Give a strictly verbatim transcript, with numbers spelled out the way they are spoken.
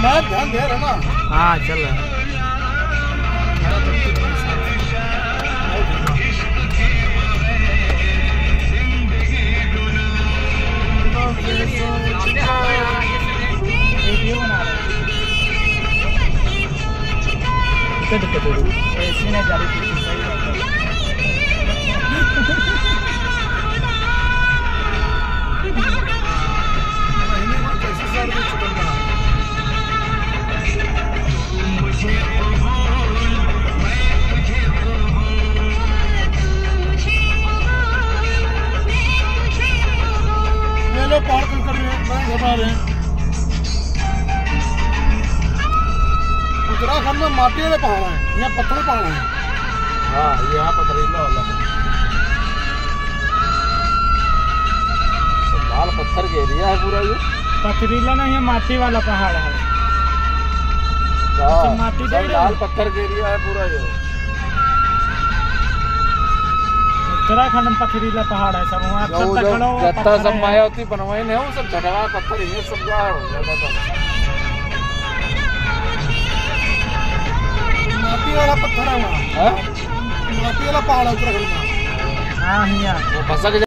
मैं ध्यान दे रहा ना। हाँ चल रहा वीडियो बना रहा है। दिक्कत है ऐसी नहीं जा रही थी सही बात है। ये लोग पहाड़ कर रहे हैं, मैं घबरा रहे हैं। उत्तराखंड में माटी वाले पहाड़ हैं, यहाँ पत्थर पहाड़ हैं। हाँ यहाँ पथरीला वाला लाल पत्थर का एरिया है पूरा। ये पथरीला नहीं है, माटी वाला पहाड़ है। हाँ, माटी सब लाल पत्थर का एरिया है पूरा। ये उत्तराखंड में पथरीला पहाड़ है सब। वहाँ जत्ता सब मायावती बनवाई नहीं, वो सब झटवा पत्थर ही सब जा माटी वाला पत्थर है वहाँ। माटी वाला पहाड़ है उत्तराखंड में। हाँ यहाँ फंसा